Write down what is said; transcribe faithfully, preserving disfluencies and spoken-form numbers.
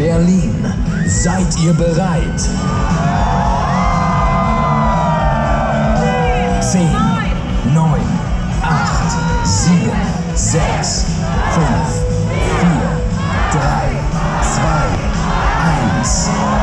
Berlin. Seid ihr bereit? Zehn, neun, acht, sieben, sechs, fünf, vier, drei, zwei, eins.